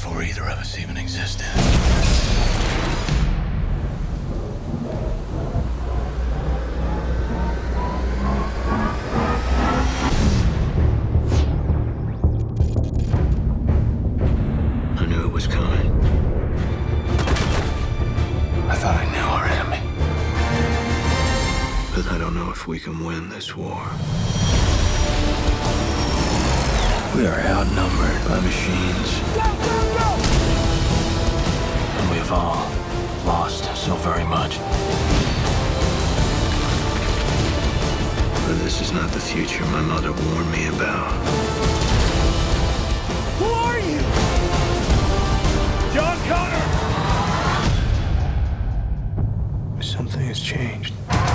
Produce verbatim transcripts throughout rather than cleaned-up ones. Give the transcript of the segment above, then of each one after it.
before either of us even existed. I knew it was coming. I thought I knew our enemy. But I don't know if we can win this war. We are outnumbered by machines. Go, go, go! And we have all lost so very much. But this is not the future my mother warned me about. Who are you? John Connor! Something has changed.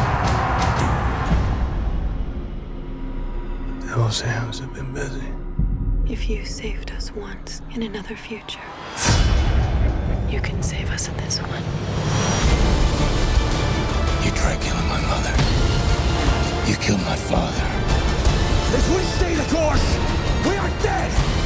The devil's hands have been busy. If you saved us once in another future, you can save us in this one. You tried killing my mother. You killed my father. If we stay the course, we are dead!